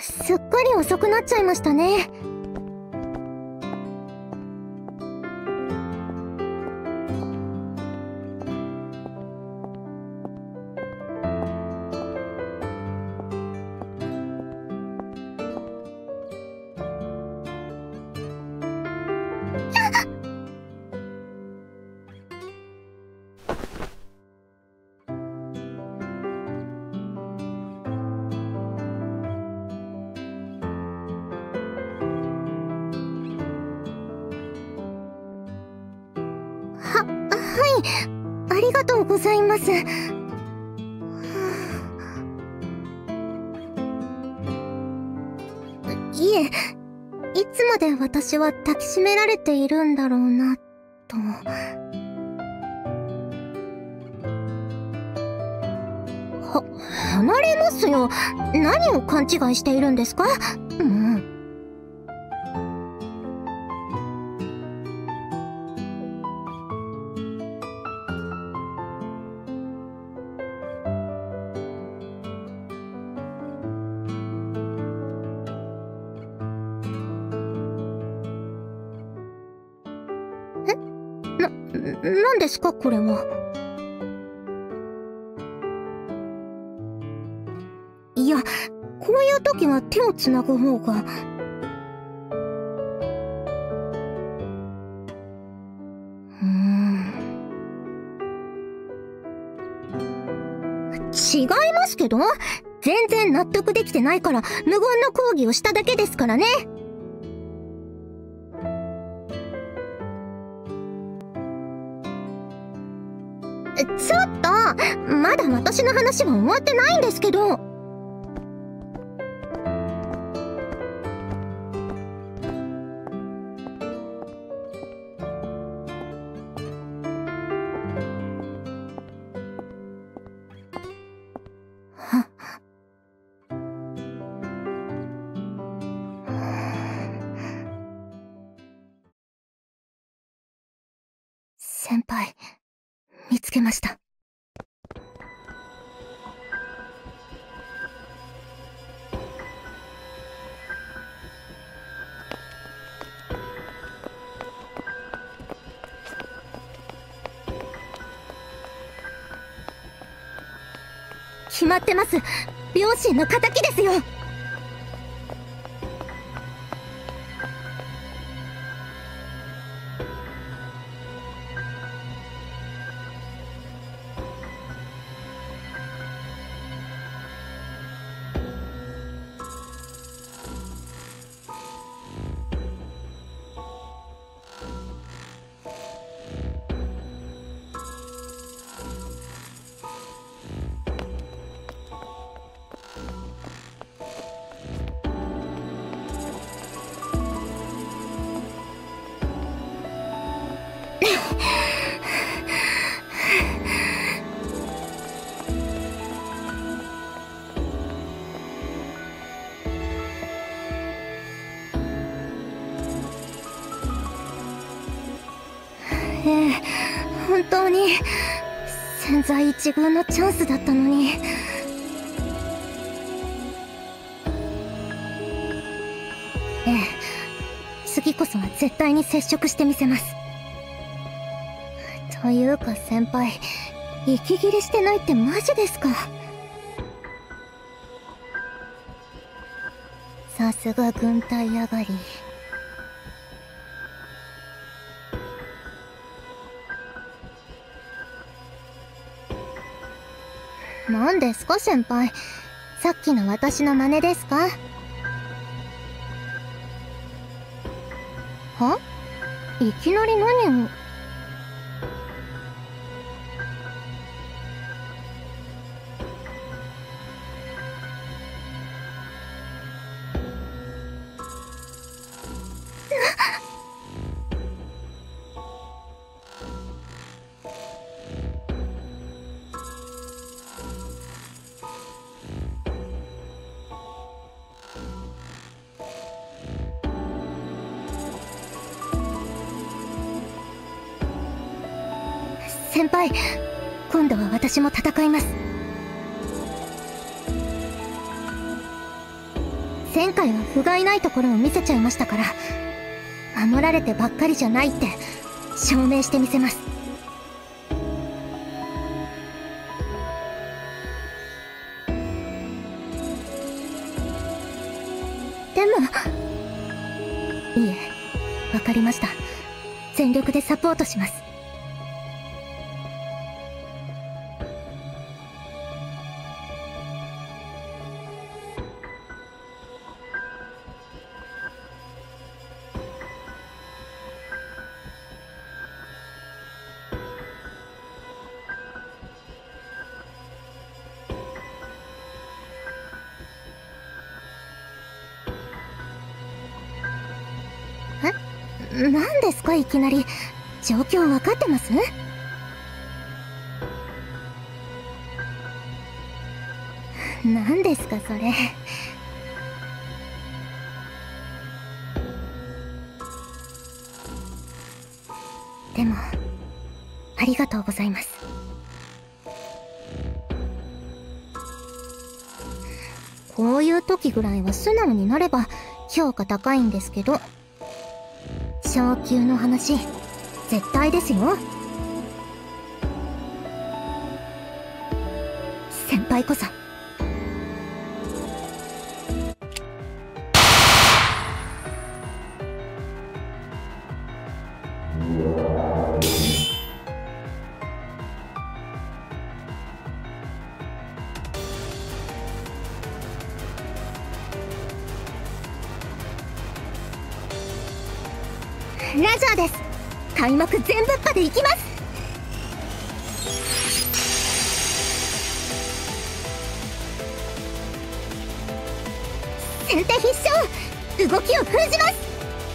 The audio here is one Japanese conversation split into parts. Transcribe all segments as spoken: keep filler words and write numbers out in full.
すっかり遅くなっちゃいましたね。ありがとうございます。いえ、いつまで私は抱きしめられているんだろうな、と。は、離れますよ。何を勘違いしているんですか？もう。何ですかこれは。いや、こういう時は手をつなぐ方が。うーん。違いますけど？全然納得できてないから無言の抗議をしただけですからね。ちょっと、まだ私の話は終わってないんですけど。先輩、見つけました。決まってます。両親の仇ですよ。ええ、本当に千載一遇のチャンスだったのに。ええ、次こそは絶対に接触してみせます。というか先輩、息切れしてないってマジですか？さすが軍隊上がり。何ですか先輩、さっきの私の真似ですか？はいきなり何を。先輩、今度は私も戦います。 前回は不甲斐ないところを見せちゃいましたから、守られてばっかりじゃないって証明してみせます。でも、いえ、わかりました。全力でサポートします。え？何ですかいきなり。状況分かってます？何ですかそれ。でもありがとうございます。こういう時ぐらいは素直になれば評価高いんですけど、昇級の話絶対ですよ。先輩こそ。ラジャーです。開幕全ぶっぱでいきます。先手必勝。動きを封じます。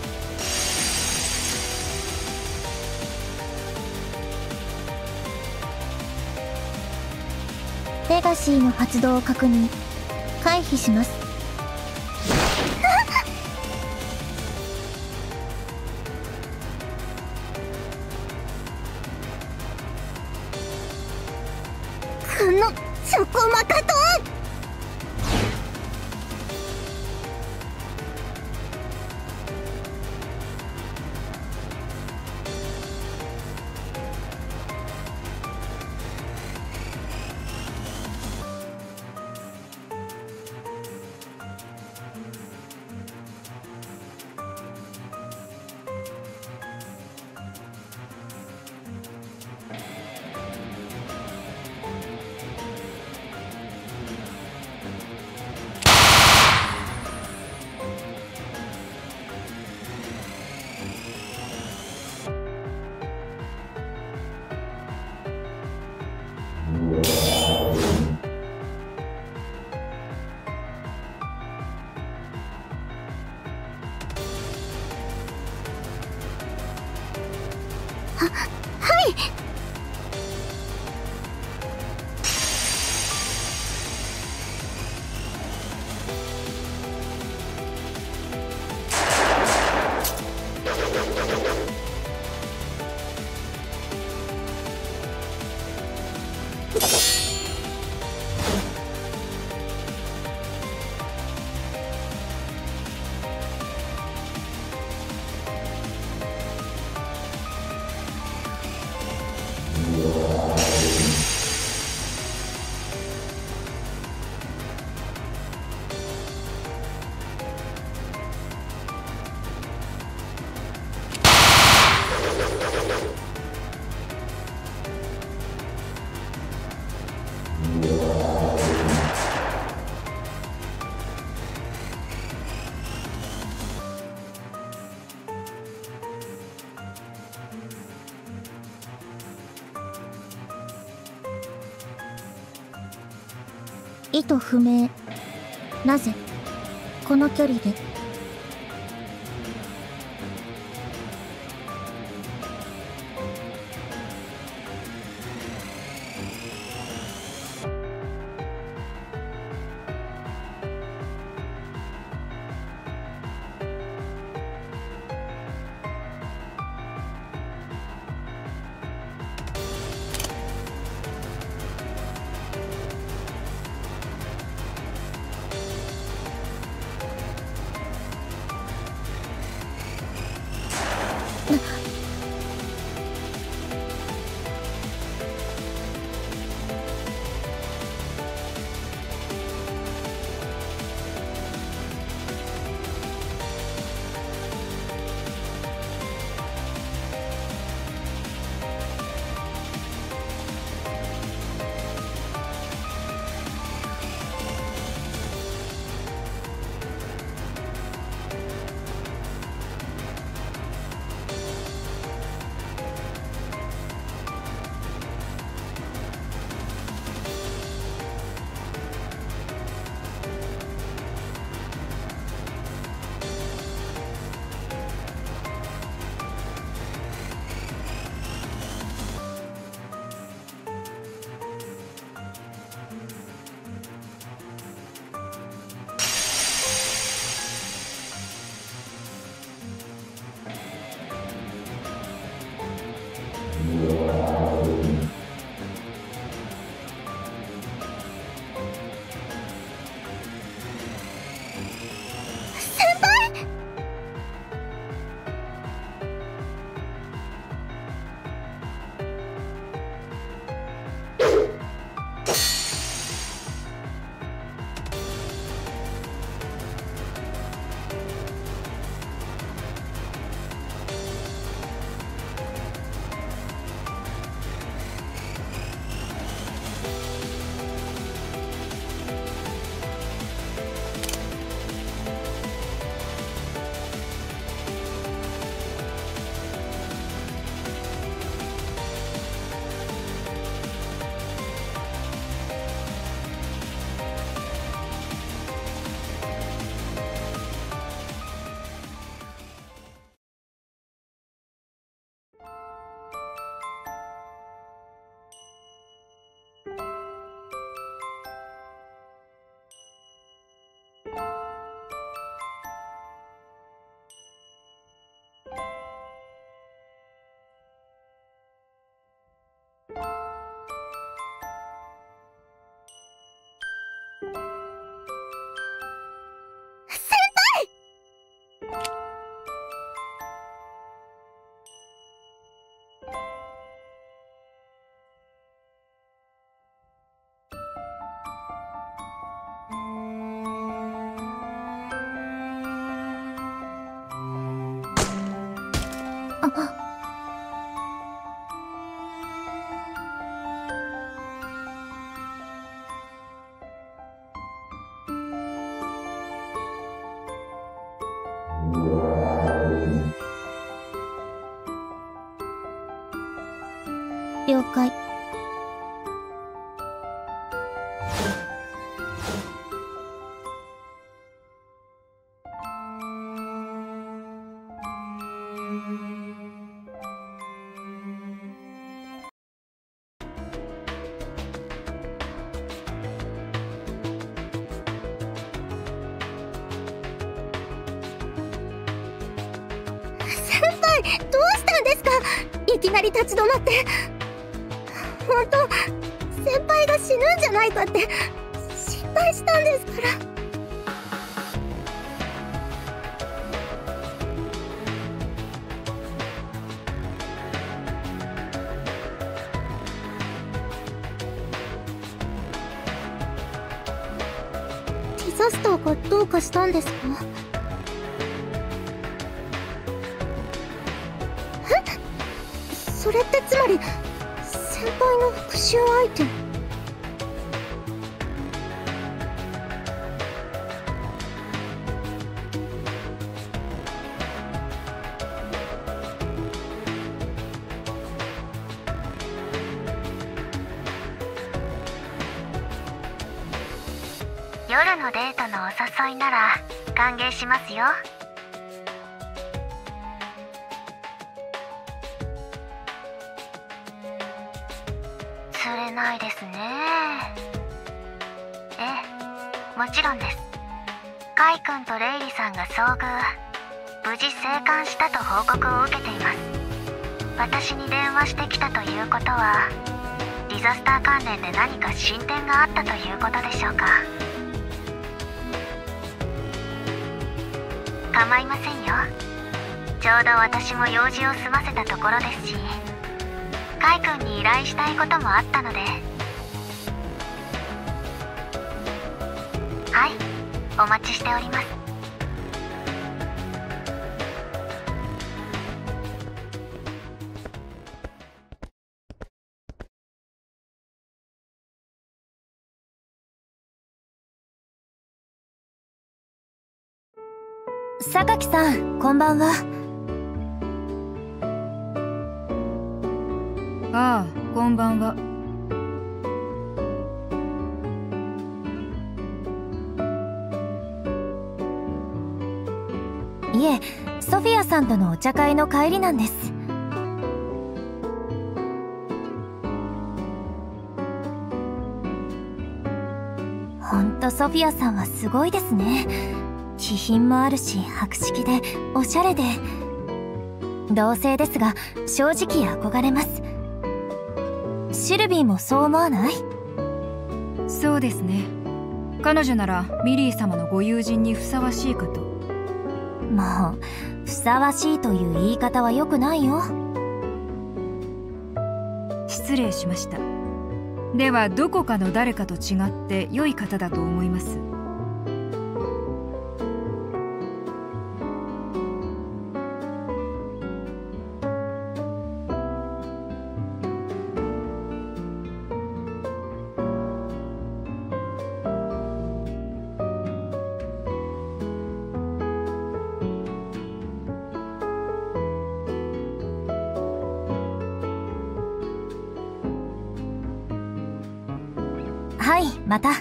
レガシーの発動を確認。回避します。このチョコマカトン。は、はい。意図不明。なぜこの距離で。 了解。先輩、どうしたんですか？いきなり立ち止まって。本当、先輩が死ぬんじゃないかって心配したんですから。ディザスターがどうかしたんですか？え？それってつまり先輩の復讐相手。 夜のデートのお誘いなら歓迎しますよ。釣れないですね。ええ、もちろんです。カイ君とレイリさんが遭遇、無事生還したと報告を受けています。私に電話してきたということは、ディザスター関連で何か進展があったということでしょうか。構いませんよ。ちょうど私も用事を済ませたところですし、カイ君に依頼したいこともあったので。はい、お待ちしております。 榊さん、こんばんは。 ああ、こんばんは。 いえ、ソフィアさんとのお茶会の帰りなんです。ほんとソフィアさんはすごいですね。気品もあるし、博識でおしゃれで、同性ですが正直憧れます。シルビーもそう思わない？ そうですね。彼女ならミリー様のご友人にふさわしいかと。 もう、ふさわしいという言い方は良くないよ。 失礼しました。ではどこかの誰かと違って良い方だと思います。 はい、また。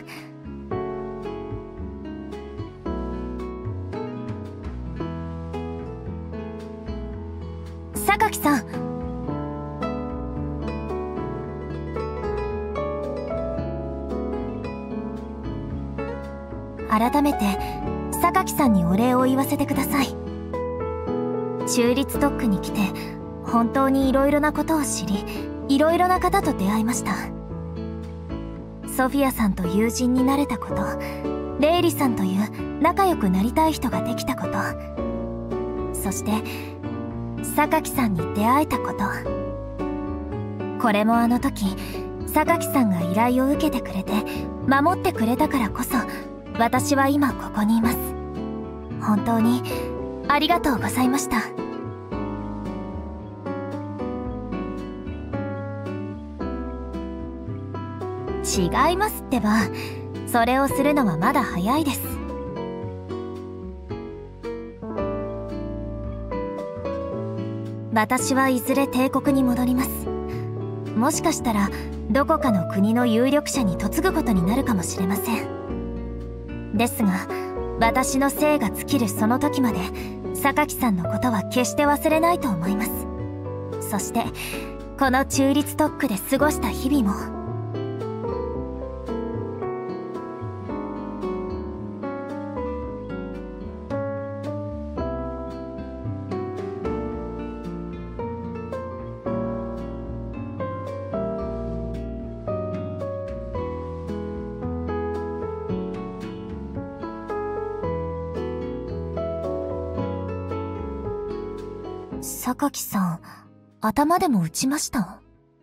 榊さん。改めて榊さんにお礼を言わせてください。中立特区に来て本当にいろいろなことを知り、いろいろな方と出会いました。ソフィアさんと友人になれたこと、レイリさんという仲良くなりたい人ができたこと、そして榊さんに出会えたこと、これもあの時榊さんが依頼を受けてくれて守ってくれたからこそ私は今ここにいます。本当にありがとうございました。 違いますってば。それをするのはまだ早いです。私はいずれ帝国に戻ります。もしかしたらどこかの国の有力者に嫁ぐことになるかもしれません。ですが私の生が尽きるその時まで榊さんのことは決して忘れないと思います。そしてこの中立特区で過ごした日々も。榊さん、頭でも打ちました？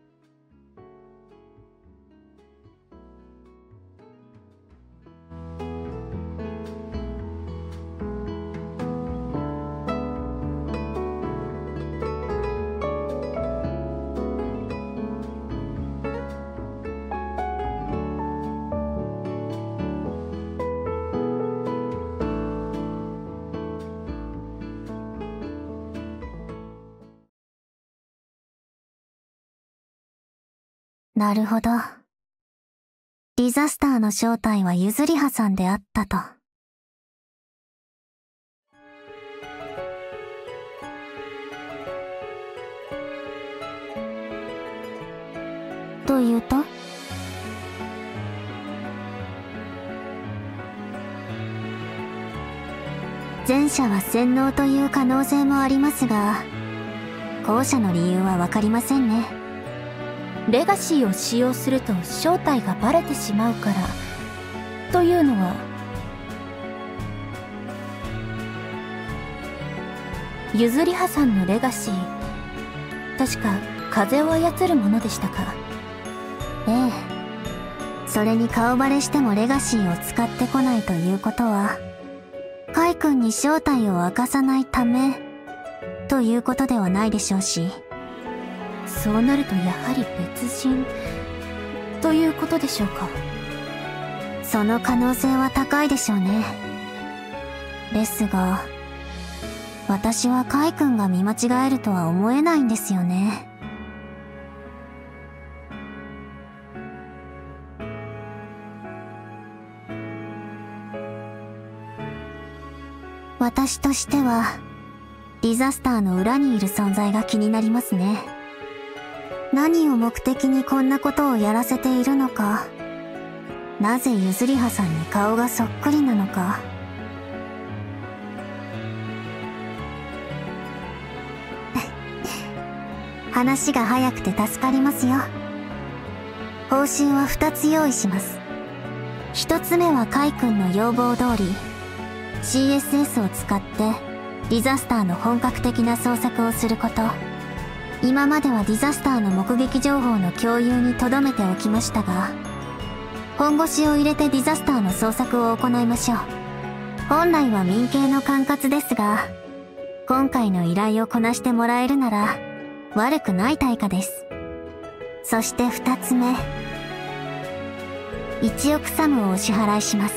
なるほど。ディザスターの正体はユズリハさんであったと。というと？前者は洗脳という可能性もありますが、後者の理由はわかりませんね。レガシーを使用すると正体がバレてしまうからというのは、ユズリハさんのレガシー、確か風を操るものでしたか？ええ。それに顔バレしてもレガシーを使ってこないということは、カイ君に正体を明かさないためということではないでしょうし、そうなるとやはり別人ということでしょうか。その可能性は高いでしょうね。ですが、私はカイ君が見間違えるとは思えないんですよね。私としては、ディザスターの裏にいる存在が気になりますね。何を目的にこんなことをやらせているのか、なぜユズリハさんに顔がそっくりなのか。話が早くて助かりますよ。報酬はふたつ用意します。ひとつめはカイ君の要望通り シーエスエス を使ってディザスターの本格的な捜索をすること。今まではディザスターの目撃情報の共有に留めておきましたが、本腰を入れてディザスターの捜索を行いましょう。本来は民系の管轄ですが、今回の依頼をこなしてもらえるなら悪くない対価です。そして二つ目、いちおくサムをお支払いします。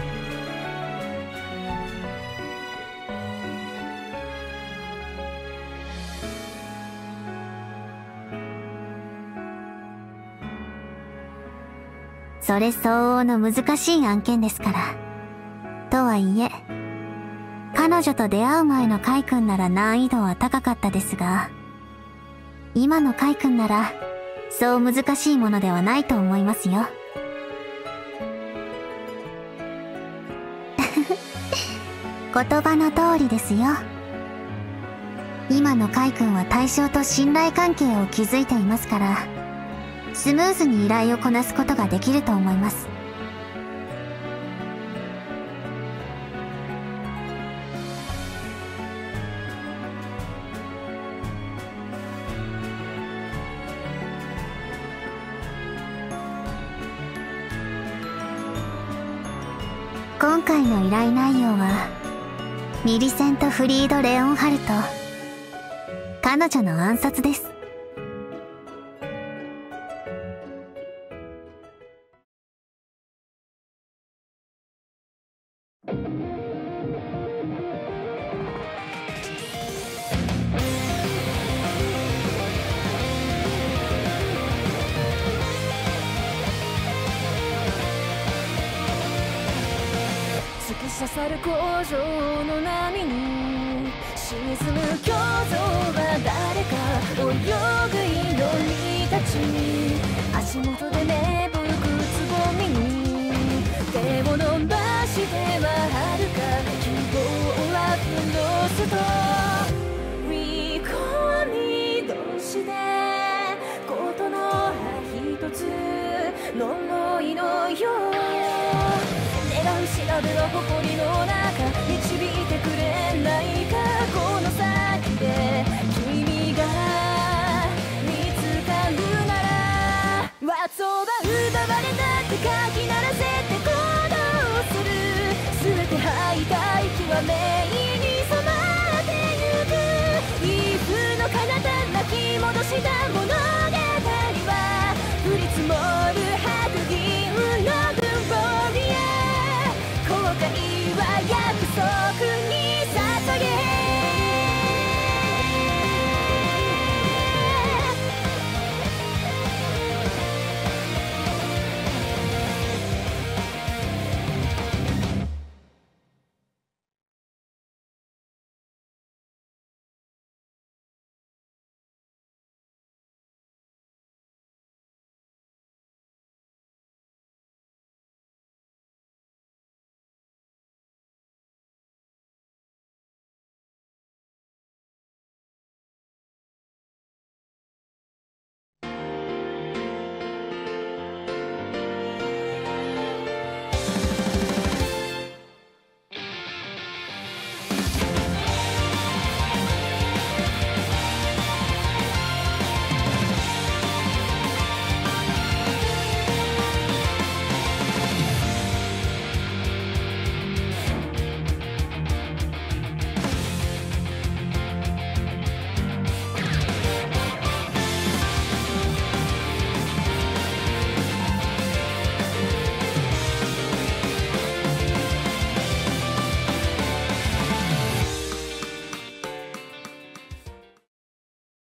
それ相応の難しい案件ですから。とはいえ、彼女と出会う前のカイ君なら難易度は高かったですが、今のカイ君ならそう難しいものではないと思いますよ。言葉の通りですよ。今のカイ君は対象と信頼関係を築いていますから、スムーズに依頼をこなすことができると思います。今回の依頼内容は、ミリセント・フリード・レオンハルト、彼女の暗殺です。 突き刺さる工場の波に沈む巨像は誰か泳ぐ祈りたち、足元で芽吹くつぼみに手を伸ばしては遥か希望はフロスト振り込み同士でことの葉一つ呪いのよう願う調べは誇りの中導いてくれないか、この先で君が見つかるなら What's over 奪われたってかき鳴らせて行動する全て敗退極め